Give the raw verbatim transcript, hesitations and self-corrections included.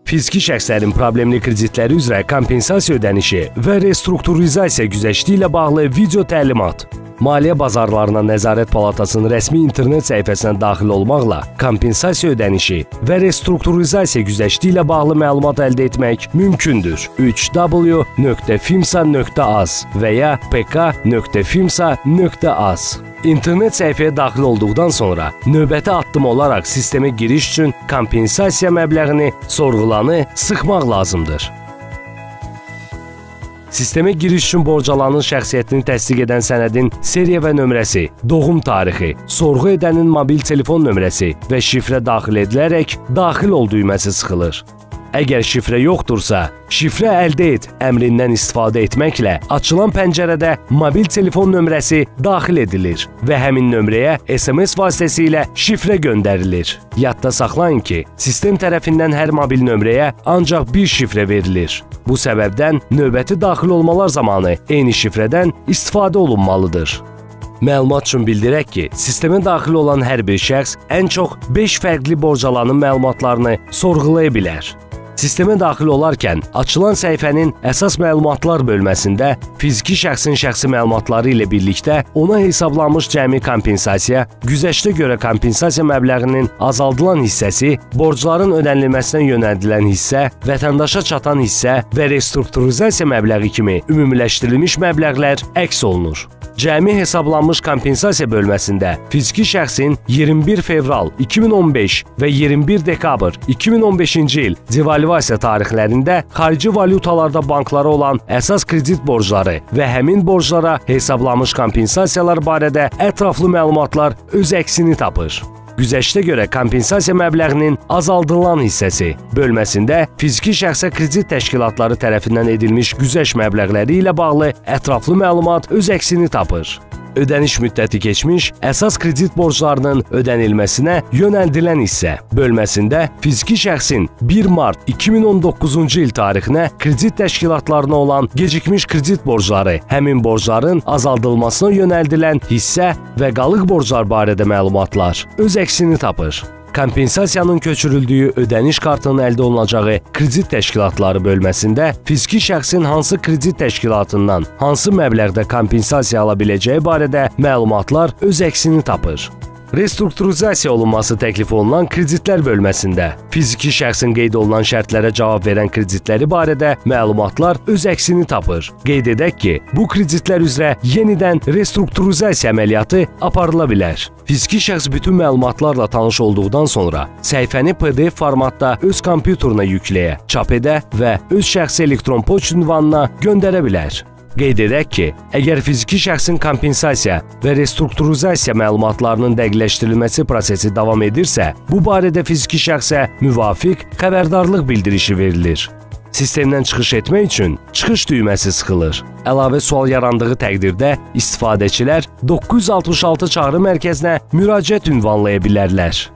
Fiziki şəxslərin problemli kreditləri üzrə kompensasiya ödənişi və restrukturizasiya güzəşti ilə bağlı video təlimat. Maliyyə Bazarlarına Nəzarət Palatasının rəsmi internet səhifəsinə daxil olmaqla kompensasiya ödənişi və restrukturizasiya güzəşti ilə bağlı məlumat əldə etmək mümkündür. üç w nöqtə fimsa nöqtə az və ya p k nöqtə fimsa nöqtə az. İnternet səhifəyə daxil olduqdan sonra növbəti addım olaraq sistemə giriş üçün kompensasiya məbləğini, sorğulanı sıxmaq lazımdır. Sistemə giriş üçün borcalanın şəxsiyyətini təsdiq edən sənədin seriya və nömrəsi, doğum tarixi, sorğu edənin mobil telefon nömrəsi və şifrə daxil edilərək daxil ol düyməsi sıxılır. Əgər şifrə yoxdursa, şifrə əldə et əmrindən istifadə etməklə açılan pəncərədə mobil telefon nömrəsi daxil edilir və həmin nömrəyə S M S vasitəsilə şifrə göndərilir. Yadda saxlayın ki, sistem tərəfindən hər mobil nömrəyə ancaq bir şifrə verilir. Bu səbəbdən növbəti daxil olmalar zamanı eyni şifrədən istifadə olunmalıdır. Məlumat üçün bildirək ki, sistemə daxil olan hər bir şəxs ən çox beş fərqli borcalanın məlumatlarını sorğulaya bilər. Sistemə daxil olarkən açılan səhifənin əsas məlumatlar bölməsində fiziki şəxsin şəxsi məlumatları ilə birlikdə ona hesablanmış cəmi kompensasiya, güzəştə görə kompensasiya məbləğinin azaldılan hissəsi, borcların ödənilməsinə yönəldilən hissə, vətəndaşa çatan hissə və restrukturizasiya məbləği kimi ümumiləşdirilmiş məbləğlər əks olunur. Cəmi hesablanmış kompensasiya bölməsində fiziki şəxsin iyirmi bir fevral iki min on beş və iyirmi bir dekabr iki min on beşinci il devalvasiya tarixlərində xarici valyutalarda banklara olan əsas kredit borcları və həmin borclara hesablanmış kompensasiyalar barədə ətraflı məlumatlar öz əksini tapır. Güzəştə görə kompensasiya məbləğinin azaldılan hissəsi bölməsində fiziki şəxsə kredit təşkilatları tərəfindən edilmiş güzəşt məbləğləri ilə bağlı ətraflı məlumat öz əksini tapır. Ödəniş müddəti keçmiş, əsas kredit borclarının ödənilməsinə yönəldilən hissə bölməsində fiziki şəxsin bir mart iki min on doqquzuncu il tarixinə kredit təşkilatlarına olan gecikmiş kredit borcları, həmin borcların azaldılmasına yönəldilən hissə və qalıq borclar barədə məlumatlar öz əksini tapır. Kompensasiyanın köçürüldüyü ödəniş kartının əldə olunacağı kredit təşkilatları bölməsində fiziki şəxsin hansı kredit təşkilatından hansı məbləğdə kompensasiya ala biləcəyi barədə məlumatlar öz əksini tapır. Restrukturizasiya olunması təklif olunan kreditlər bölməsində fiziki şəxsin qeyd olunan şərtlərə cavab verən kreditləri barədə məlumatlar öz əksini tapır. Qeyd edək ki, bu kreditlər üzrə yenidən restrukturizasiya əməliyyatı aparıla bilər. Fiziki şəxs bütün məlumatlarla tanış olduqdan sonra səhifəni P D F formatda öz kompüterinə yükləyə, çap edə və öz şəxsi elektron poçt ünvanına göndərə bilər. Qeyd edək ki, əgər fiziki şəxsin kompensasiya və restrukturizasiya məlumatlarının dəqiqləşdirilməsi prosesi davam edirsə, bu barədə fiziki şəxsə müvafiq xəbərdarlıq bildirişi verilir. Sistemdən çıxış etmək üçün çıxış düyməsi sıxılır. Əlavə sual yarandığı təqdirdə istifadəçilər doqquz yüz altmış altı çağrı mərkəzinə müraciət ünvanlaya bilərlər.